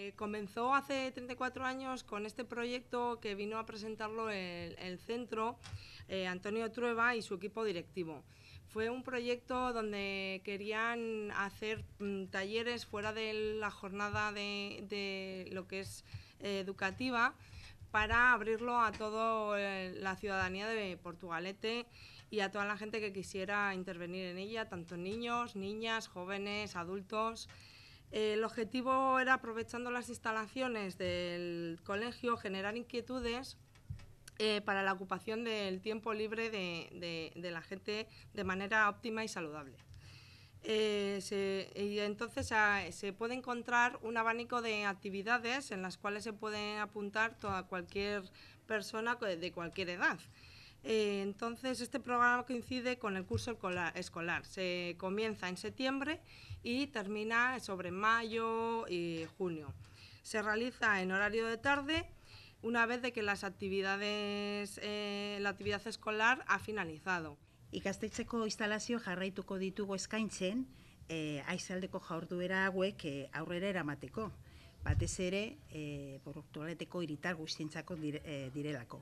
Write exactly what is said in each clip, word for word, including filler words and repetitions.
Comenzó hace treinta y cuatro años con este proyecto que vino a presentarlo el, el centro, eh, Antonio Trueba y su equipo directivo. Fue un proyecto donde querían hacer mm, talleres fuera de la jornada de, de lo que es eh, educativa, para abrirlo a toda eh, la ciudadanía de Portugalete y a toda la gente que quisiera intervenir en ella, tanto niños, niñas, jóvenes, adultos. El objetivo era, aprovechando las instalaciones del colegio, generar inquietudes eh, para la ocupación del tiempo libre de, de, de la gente de manera óptima y saludable. Eh, se, y entonces a, se puede encontrar un abanico de actividades en las cuales se puede apuntar toda cualquier persona de cualquier edad. Eh, entonces este programa coincide con el curso escolar. Se comienza en septiembre y termina sobre mayo y junio. Se realiza en horario de tarde, una vez de que las actividades, eh, la actividad escolar ha finalizado. Ikastetxeko instalazio jarraituko ditugu eskaintzen, eh, aizaldeko jaurduera hauek eh, aurrera eramateko. Batez ere, eh, Portugaleteko hiritar guztientzako dire, eh, direlako.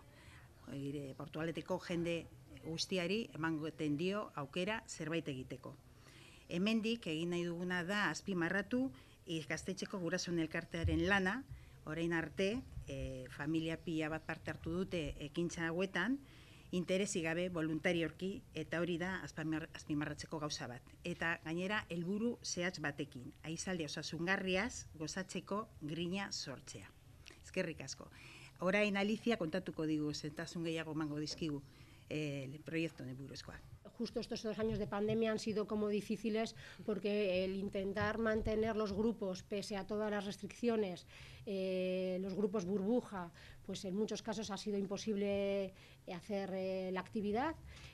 E, Portugaleteko jende guztiari emangoten dio aukera zerbait egiteko. Hemendik egin nahi duguna da azpimarratu ikastetxeko gurasoen elkartearen lana, orain arte, eh, familia pila bat parte hartu dute ekintza hauetan, interesi gabe voluntariorki, eta hori da azpimarratzeko gauza bat. Eta gainera helburu zehatz batekin, aizaldi osasungarriaz gozatzeko grina sortzea. Eskerrik asko. Orain Alicia kontatuko digu, zentasun gehiago emango dizkigu el proyecto de buruzkoa. Justo estos dos años de pandemia han sido como difíciles porque el intentar mantener los grupos pese a todas las restricciones, eh, los grupos burbuja, pues en muchos casos ha sido imposible hacer eh, la actividad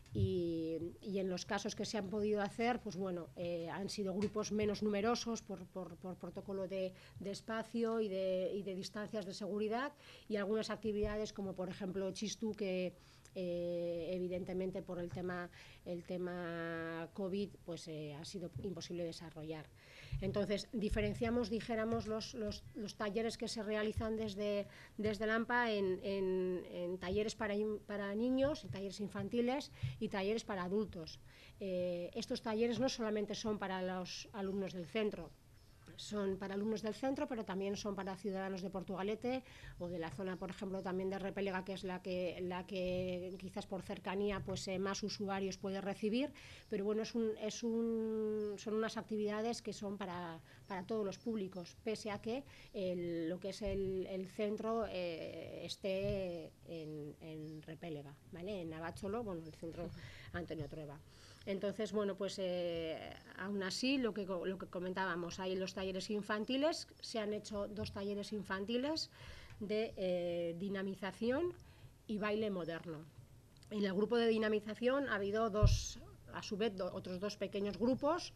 y, y en los casos que se han podido hacer, pues bueno, eh, han sido grupos menos numerosos por, por, por protocolo de, de espacio y de, y de distancias de seguridad, y algunas actividades como por ejemplo Chistu, que Eh, evidentemente por el tema, el tema COVID pues, eh, ha sido imposible desarrollar. Entonces, diferenciamos, dijéramos, los, los, los talleres que se realizan desde, desde LAMPA en, en, en talleres para, para niños, en talleres infantiles y talleres para adultos. Eh, estos talleres no solamente son para los alumnos del centro, son para alumnos del centro, pero también son para ciudadanos de Portugalete o de la zona, por ejemplo, también de Repélega, que es la que, la que quizás por cercanía pues, eh, más usuarios puede recibir, pero bueno, es un, es un, son unas actividades que son para, para todos los públicos, pese a que el, lo que es el, el centro eh, esté en, en Repélega, ¿vale? En Navacholo, bueno, el centro Antonio Trueba. Entonces, bueno, pues eh, aún así, lo que, lo que comentábamos, hay los talleres infantiles, se han hecho dos talleres infantiles de eh, dinamización y baile moderno. En el grupo de dinamización ha habido dos, a su vez, do, otros dos pequeños grupos,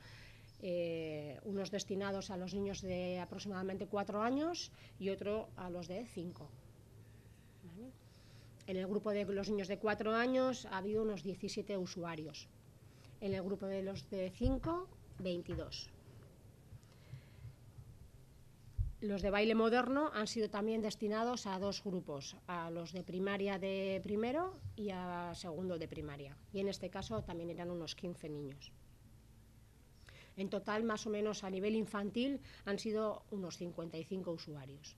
eh, unos destinados a los niños de aproximadamente cuatro años y otro a los de cinco. ¿Vale? En el grupo de los niños de cuatro años ha habido unos diecisiete usuarios. En el grupo de los de cinco, veintidós. Los de baile moderno han sido también destinados a dos grupos, a los de primaria de primero y a segundo de primaria. Y en este caso también eran unos quince niños. En total, más o menos a nivel infantil, han sido unos cincuenta y cinco usuarios.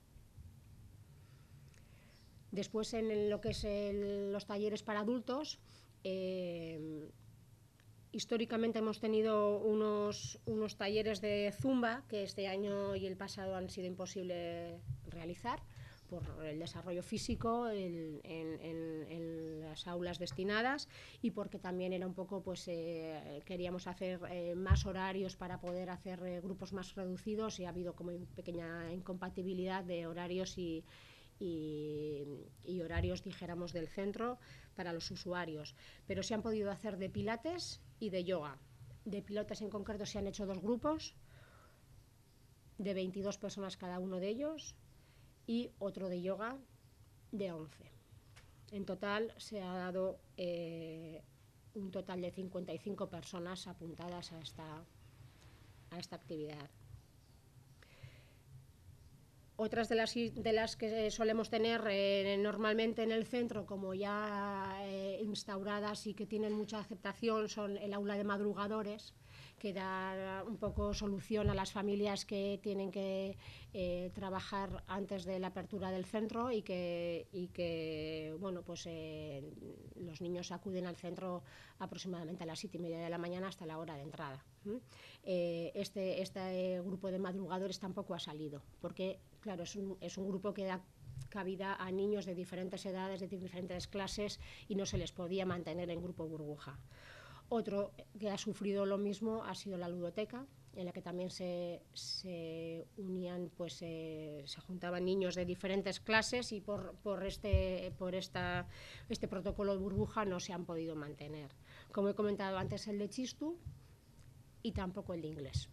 Después, en lo que es el, los talleres para adultos, eh, históricamente hemos tenido unos, unos talleres de Zumba que este año y el pasado han sido imposible realizar por el desarrollo físico en, en, en, en las aulas destinadas y porque también era un poco, pues eh, queríamos hacer eh, más horarios para poder hacer eh, grupos más reducidos y ha habido como pequeña incompatibilidad de horarios y, y, y horarios, dijéramos, del centro para los usuarios. Pero se han podido hacer de pilates y de yoga. De pilates en concreto se han hecho dos grupos de veintidós personas cada uno de ellos y otro de yoga de once. En total se ha dado eh, un total de cincuenta y cinco personas apuntadas a esta, a esta actividad. Otras de las, de las que solemos tener eh, normalmente en el centro, como ya eh, instauradas y que tienen mucha aceptación, son el aula de madrugadores, que da un poco solución a las familias que tienen que eh, trabajar antes de la apertura del centro y que, y que bueno, pues, eh, los niños acuden al centro aproximadamente a las siete y media de la mañana hasta la hora de entrada. ¿Mm? Eh, este, este grupo de madrugadores tampoco ha salido, porque claro, es un, es un grupo que da cabida a niños de diferentes edades, de diferentes clases, y no se les podía mantener en grupo burbuja. Otro que ha sufrido lo mismo ha sido la ludoteca, en la que también se, se unían, pues eh, se juntaban niños de diferentes clases y por, por, este, por esta, este protocolo de burbuja no se han podido mantener. Como he comentado antes, el de Txistu y tampoco el de inglés.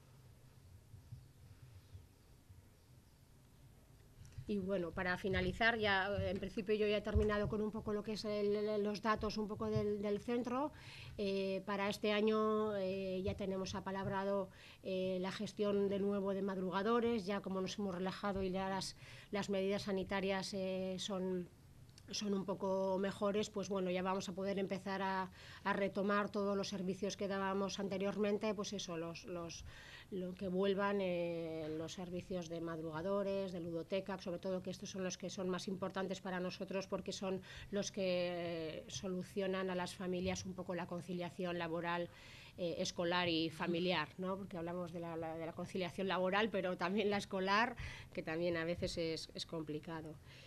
Y bueno, para finalizar, ya en principio yo ya he terminado con un poco lo que es el, los datos un poco del, del centro. Eh, para este año eh, ya tenemos apalabrado eh, la gestión de nuevo de madrugadores, ya como nos hemos relajado y ya las, las medidas sanitarias eh, son... son un poco mejores, pues bueno, ya vamos a poder empezar a, a retomar todos los servicios que dábamos anteriormente, pues eso, los, los, lo que vuelvan eh, los servicios de madrugadores, de ludoteca, sobre todo que estos son los que son más importantes para nosotros porque son los que solucionan a las familias un poco la conciliación laboral, eh, escolar y familiar, ¿no? Porque hablamos de la, la, de la conciliación laboral, pero también la escolar, que también a veces es, es complicado.